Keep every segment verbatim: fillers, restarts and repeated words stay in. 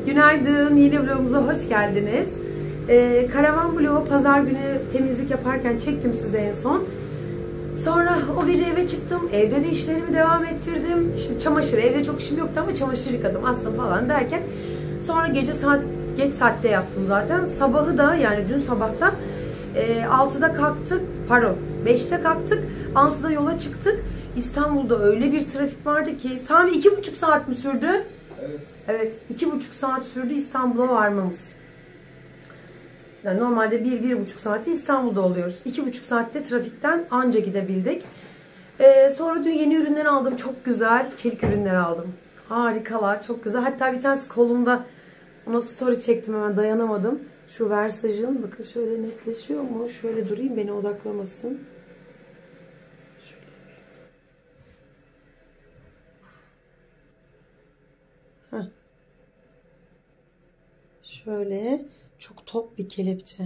Günaydın, yeni vlogumuza hoş geldiniz. Ee, karavan vlogu pazar günü temizlik yaparken çektim size en son. Sonra o gece eve çıktım, evde de işlerimi devam ettirdim. Şimdi çamaşır, evde çok işim yoktu ama çamaşır yıkadım, astım falan derken. Sonra gece saat, geç saatte yaptım zaten. Sabahı da yani dün sabahta e, altıda kalktık, pardon beşte kalktık, altıda yola çıktık. İstanbul'da öyle bir trafik vardı ki, Sami iki buçuk saat mi sürdü? Evet. Evet, iki buçuk saat sürdü İstanbul'a varmamız. Yani normalde bir, bir buçuk saatte İstanbul'da oluyoruz. İki buçuk saatte trafikten anca gidebildik. Ee, sonra dün yeni ürünler aldım. Çok güzel çelik ürünler aldım. Harikalar, çok güzel. Hatta bir tanesi kolumda, ona story çektim, hemen dayanamadım. Şu Versaj'ın, bakın şöyle netleşiyor mu? Şöyle durayım, beni odaklamasın. Heh. Şöyle çok top bir kelepçe.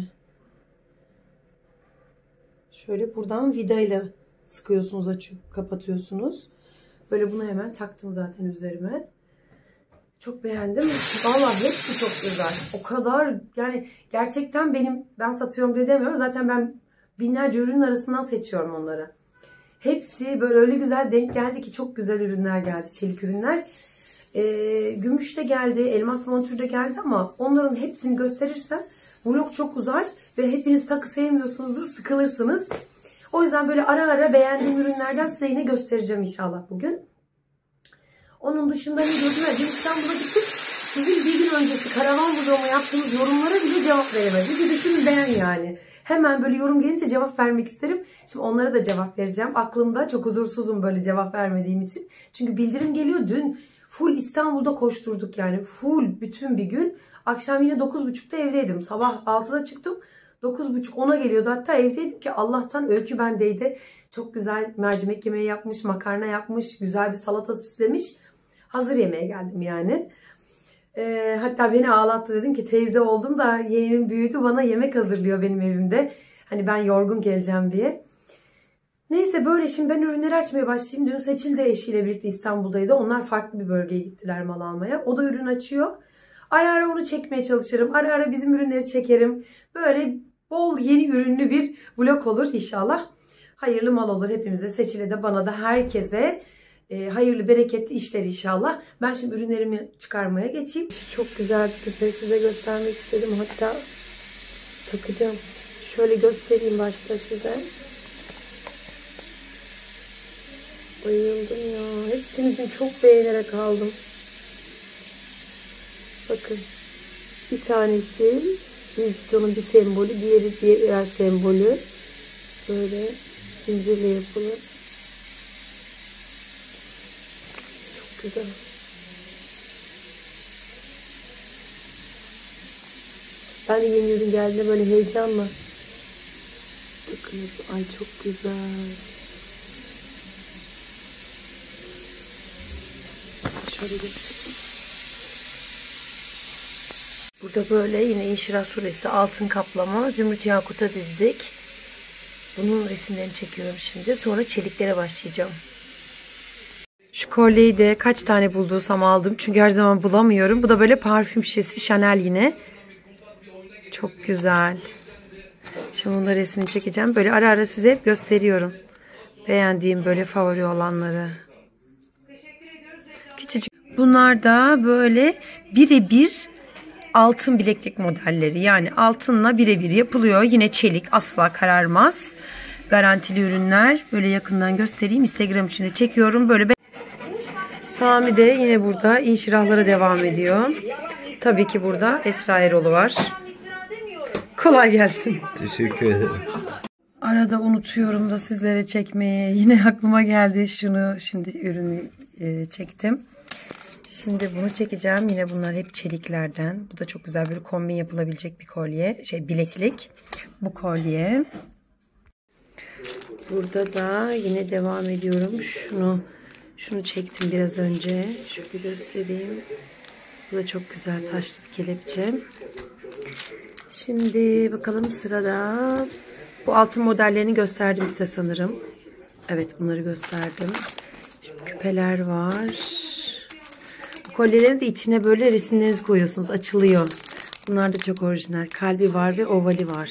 Şöyle buradan vidayla sıkıyorsunuz, açıp kapatıyorsunuz. Böyle bunu hemen taktım zaten üzerime. Çok beğendim. Vallahi hepsi çok güzel. O kadar yani gerçekten benim, ben satıyorum diye demiyorum. Zaten ben binlerce ürünün arasından seçiyorum onları. Hepsi böyle öyle güzel denk geldi ki, çok güzel ürünler geldi. Çelik ürünler. Ee, gümüş de geldi, elmas montür de geldi ama onların hepsini gösterirsem vlog çok uzar ve hepiniz takı sevmiyorsunuzdur, sıkılırsınız. O yüzden böyle ara ara beğendiğim ürünlerden size yine göstereceğim inşallah bugün. Onun dışında ne diyordum? Dün İstanbul'a gittik. Sizin bir gün öncesi karavan vlogumu yaptığınız yorumlara bile cevap veremedim. Bir düşünün ben yani. Hemen böyle yorum gelince cevap vermek isterim. Şimdi onlara da cevap vereceğim. Aklımda çok huzursuzum böyle cevap vermediğim için. Çünkü bildirim geliyor. Dün full İstanbul'da koşturduk yani. Full bütün bir gün. Akşam yine dokuz buçukta evdeydim. Sabah altıda çıktım. dokuz buçuk ona geliyordu. Hatta evdeydim ki Allah'tan Öykü bendeydi. Çok güzel mercimek yemeği yapmış, makarna yapmış, güzel bir salata süslemiş. Hazır yemeğe geldim yani. Ee, hatta beni ağlattı, dedim ki teyze oldum da yeğenim büyüdü, bana yemek hazırlıyor benim evimde. Hani ben yorgun geleceğim diye. Neyse böyle şimdi ben ürünleri açmaya başlayayım. Dün Seçil de eşiyle birlikte İstanbul'daydı. Onlar farklı bir bölgeye gittiler mal almaya. O da ürün açıyor. Ara ara onu çekmeye çalışırım. Ara ara bizim ürünleri çekerim. Böyle bol yeni ürünlü bir vlog olur inşallah. Hayırlı mal olur hepimize. Seçil'e de, bana da, herkese e, hayırlı bereketli işler inşallah. Ben şimdi ürünlerimi çıkarmaya geçeyim. Çok güzel bir küpe size göstermek istedim. Hatta takacağım. Şöyle göstereyim başta size. Bayıldım ya. Hepsini çok beğenerek aldım. Bakın. Bir tanesi Louis bir sembolü. Diğeri diğer sembolü. Böyle zincirle yapılı. Çok güzel. Ben de yeni ürün geldiğinde böyle heyecanla. Bakınız. Ay çok güzel. Şöyle göstereyim. Burada böyle yine İnşirah suresi altın kaplama zümrüt yakuta dizdik. Bunun resimlerini çekiyorum şimdi. Sonra çeliklere başlayacağım. Şu kolyeyi de kaç tane bulduysam aldım. Çünkü her zaman bulamıyorum. Bu da böyle parfüm şişesi Chanel yine. Çok güzel. Şimdi bunun da resmini çekeceğim. Böyle ara ara size gösteriyorum. Beğendiğim böyle favori olanları. Küçücük. Bunlar da böyle birebir altın bileklik modelleri. Yani altınla birebir yapılıyor. Yine çelik, asla kararmaz. Garantili ürünler. Böyle yakından göstereyim. Instagram için de çekiyorum. Böyle be Sami de yine burada inşirahlara devam ediyor. Tabii ki burada Esra Erol'u var. Kolay gelsin. Teşekkür ederim. Arada unutuyorum da sizlere çekmeye. Yine aklıma geldi, şunu şimdi ürünü e, çektim. Şimdi bunu çekeceğim. Yine bunlar hep çeliklerden. Bu da çok güzel, böyle kombin yapılabilecek bir kolye. Şey, bileklik. Bu kolye. Burada da yine devam ediyorum. Şunu şunu çektim biraz önce. Şöyle göstereyim. Bu da çok güzel taşlı bir kelepçe. Şimdi bakalım sırada. Bu altın modellerini gösterdim size sanırım. Evet, bunları gösterdim. Şimdi küpeler var. Kolyelerin de içine böyle resimlerinizi koyuyorsunuz. Açılıyor. Bunlar da çok orijinal. Kalbi var ve ovali var.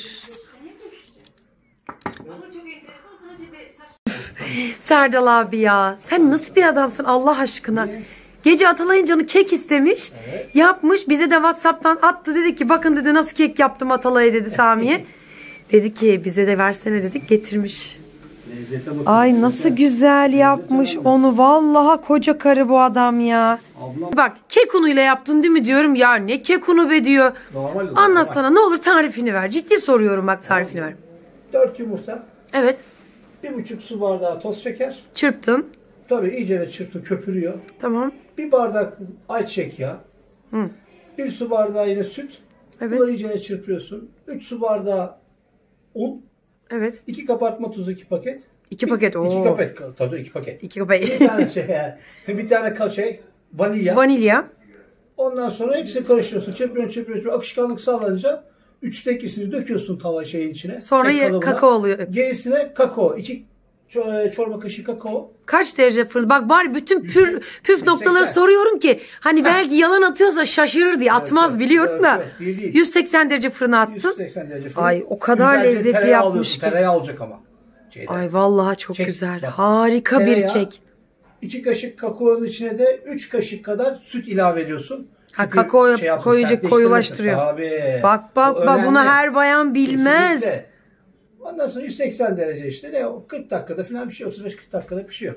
Serdal abi ya. Sen nasıl bir adamsın Allah aşkına? Gece Atalay'ın canı kek istemiş. Evet. Yapmış. Bize de WhatsApp'tan attı. Dedi ki bakın dedi nasıl kek yaptım Atalay'a dedi Sami'ye. Dedi ki bize de versene dedik. Getirmiş. Ay nasıl güzel yapmış onu. Vallahi koca karı bu adam ya. Ablam. Bak kek unuyla yaptın değil mi diyorum. Ya ne kek unu be diyor. Normal anlatsana ne olur tarifini ver. Ciddi soruyorum bak tarifini ver. dört yumurta. Evet. Bir buçuk su bardağı toz şeker. Çırptın. Tabii iyice çırptın köpürüyor. Tamam. Bir bardak ayçiçek yağı. Hı. Bir su bardağı yine süt. Evet. Bunları iyice çırpıyorsun. üç su bardağı un. Evet. iki kabartma tuzu iki paket. iki paket o. iki paket tabii iki paket. iki paket. Bir tane şey bir tane şey vanilya. Vanilya. Ondan sonra hepsini karıştırıyorsun. Çırpıyorsun, çırpıyorsun. Akışkanlık sağlanınca üçte ikisini döküyorsun tava şeyin içine. Sonra kakao oluyor. Gerisine kakao. iki çorba kaşığı kakao. Kaç derece fırın? Bak bari bütün pür, püf noktaları soruyorum ki hani belki yalan atıyorsa şaşırır diye atmaz evet, biliyorum evet, da. Evet, değil, değil. yüz seksen derece fırına attın. yüz seksen derece fırın. Ay o kadar güzelce lezzetli yapmış ki. Tereyağı olacak ama. Şeyden. Ay vallahi çok Kek, güzel. Bak, harika tereyağı, bir kek. iki kaşık kakaonun içine de üç kaşık kadar süt ilave ediyorsun. Ha kakao şey koyucu koyulaştırıyor. Abi, bak bak bak bunu her bayan bilmez. Kesinlikle. Ondan sonra yüz seksen derece işte ne kırk dakikada falan bir şey otuz beş kırk dakikada pişiyor.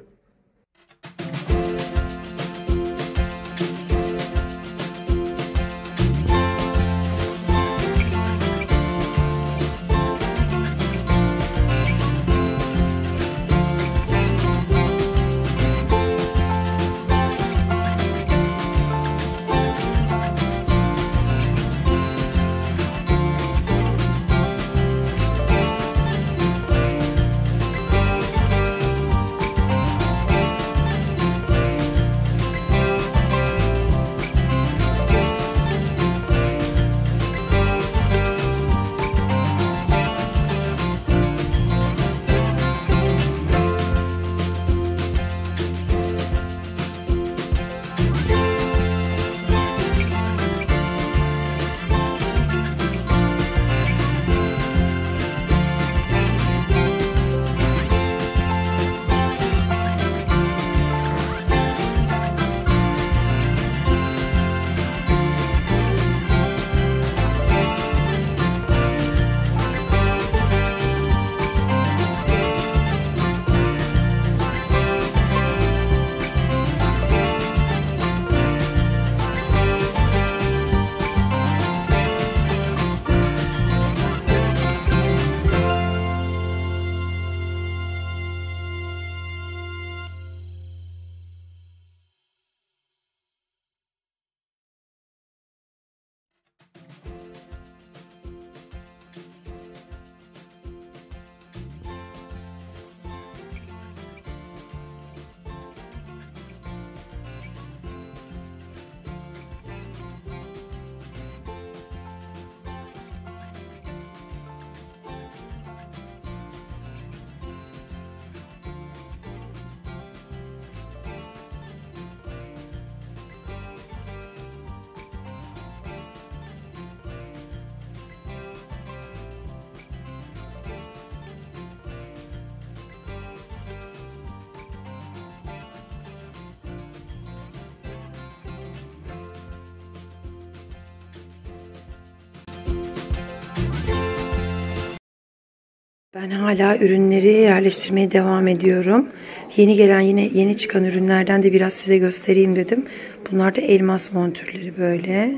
Ben hala ürünleri yerleştirmeye devam ediyorum. Yeni gelen yine yeni çıkan ürünlerden de biraz size göstereyim dedim. Bunlar da elmas montürleri böyle.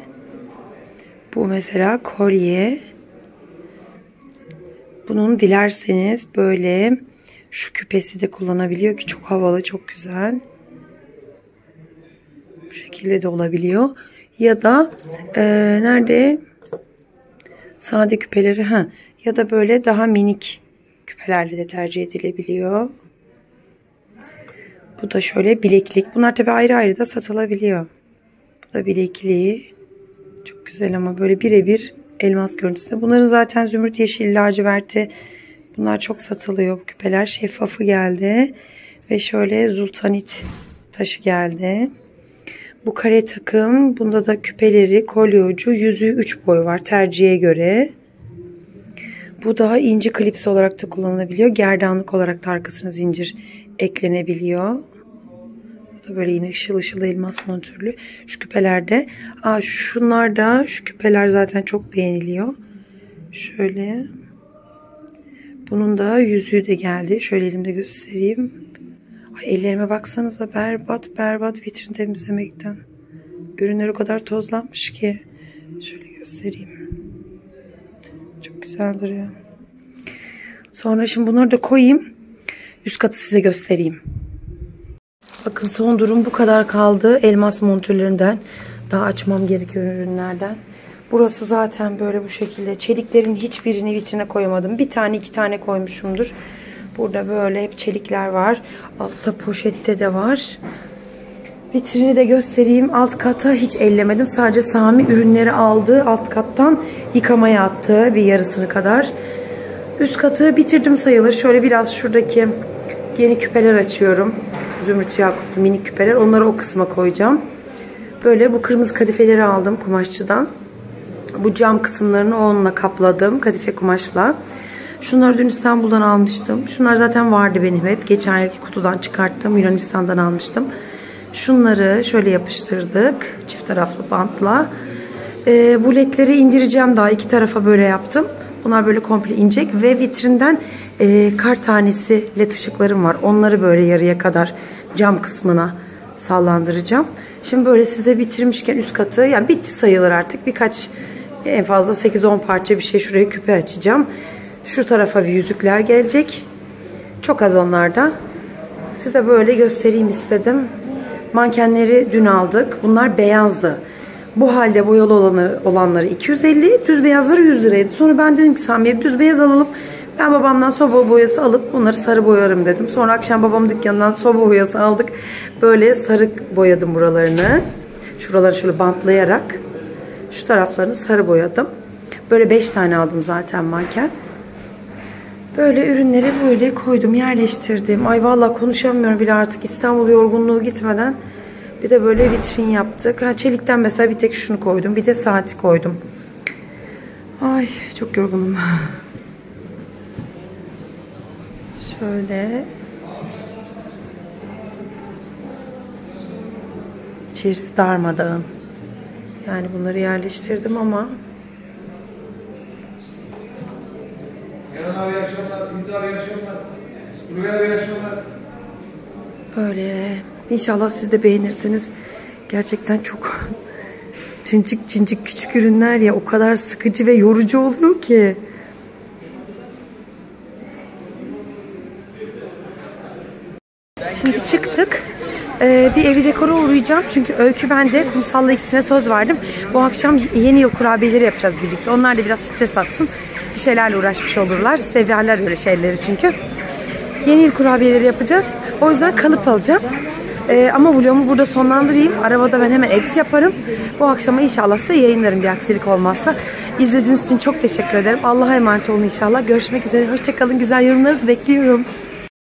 Bu mesela kolye. Bunun dilerseniz böyle şu küpesi de kullanabiliyor ki çok havalı, çok güzel. Bu şekilde de olabiliyor. Ya da e, nerede? Sade küpeleri ha ya da böyle daha minik küpelerle de tercih edilebiliyor. Bu da şöyle bileklik. Bunlar tabii ayrı ayrı da satılabiliyor. Bu da bilekliği. Çok güzel ama böyle birebir elmas görüntüsünde. Bunların zaten zümrüt, yeşil, laciverti bunlar çok satılıyor. Bu küpeler şeffafı geldi. Ve şöyle zultanit taşı geldi. Bu kare takım. Bunda da küpeleri, kolye ucu, yüzüğü üç boy var tercihe göre. Bu daha inci klipsi olarak da kullanılabiliyor. Gerdanlık olarak da arkasına zincir eklenebiliyor. Bu da böyle yine ışıl ışıl elmas montürlü. Şu küpelerde. Aa, şunlar da, şu küpeler zaten çok beğeniliyor. Şöyle. Bunun da yüzüğü de geldi. Şöyle elimde göstereyim. Ay, ellerime baksanıza, berbat berbat vitrin temizlemekten. Ürünler o kadar tozlanmış ki. Şöyle göstereyim. Çok güzel duruyor. Sonra şimdi bunları da koyayım. Üst katı size göstereyim. Bakın son durum bu kadar kaldı. Elmas montürlerinden. Daha açmam gerekiyor ürünlerden. Burası zaten böyle bu şekilde. Çeliklerin hiçbirini vitrine koyamadım. Bir tane iki tane koymuşumdur. Burada böyle hep çelikler var. Altta poşette de var. Vitrini de göstereyim. Alt kata hiç ellemedim. Sadece Sami ürünleri aldı. Alt kattan yıkamaya attı. Bir yarısını kadar. Üst katı bitirdim sayılır. Şöyle biraz şuradaki yeni küpeler açıyorum. Zümrüt yakutlu minik küpeler. Onları o kısma koyacağım. Böyle bu kırmızı kadifeleri aldım kumaşçıdan. Bu cam kısımlarını onunla kapladım. Kadife kumaşla. Şunları dün İstanbul'dan almıştım. Şunlar zaten vardı benim hep. Geçen yılki kutudan çıkarttım. Yunanistan'dan almıştım. Şunları şöyle yapıştırdık. Çift taraflı bantla. E, bu ledleri indireceğim daha. İki tarafa böyle yaptım. Bunlar böyle komple inecek. Ve vitrinden e, kar tanesi led ışıklarım var. Onları böyle yarıya kadar cam kısmına sallandıracağım. Şimdi böyle size bitirmişken üst katı, yani bitti sayılır artık. Birkaç, en fazla sekiz on parça bir şey, şuraya küpe açacağım. Şu tarafa bir yüzükler gelecek. Çok az onlarda. Size böyle göstereyim istedim. Mankenleri dün aldık. Bunlar beyazdı. Bu halde boyalı olanı, olanları iki yüz elli, düz beyazları yüz liraydı. Sonra ben dedim ki Sami'ye düz beyaz alalım. Ben babamdan soba boyası alıp bunları sarı boyarım dedim. Sonra akşam babam dükkanından soba boyası aldık. Böyle sarı boyadım buralarını. Şuraları şöyle bantlayarak şu taraflarını sarı boyadım. Böyle beş tane aldım zaten manken. Böyle ürünleri böyle koydum, yerleştirdim. Ay vallahi konuşamıyorum bile artık, İstanbul yorgunluğu gitmeden. Bir de böyle vitrin yaptık. Ha, çelikten mesela bir tek şunu koydum. Bir de saati koydum. Ay çok yorgunum. Şöyle. İçerisi darmadağın. Yani bunları yerleştirdim ama böyle. İnşallah siz de beğenirsiniz. Gerçekten çok cincik cincik küçük ürünler ya, o kadar sıkıcı ve yorucu oluyor ki. Şimdi çıktık. Ee, bir evi dekora uğrayacağım. Çünkü Öykü, ben de Kumsal'la ikisine söz verdim. Bu akşam yeni yıl kurabiyeleri yapacağız birlikte. Onlar da biraz stres atsın. Bir şeylerle uğraşmış olurlar. Severler öyle şeyleri çünkü. Yeni yıl kurabiyeleri yapacağız. O yüzden kalıp alacağım. Ee, ama vlogumu burada sonlandırayım. Arabada ben hemen edit yaparım. Bu akşama inşallah size yayınlarım, bir aksilik olmazsa. İzlediğiniz için çok teşekkür ederim. Allah'a emanet olun inşallah. Görüşmek üzere. Hoşçakalın. Güzel yorumlarınızı bekliyorum.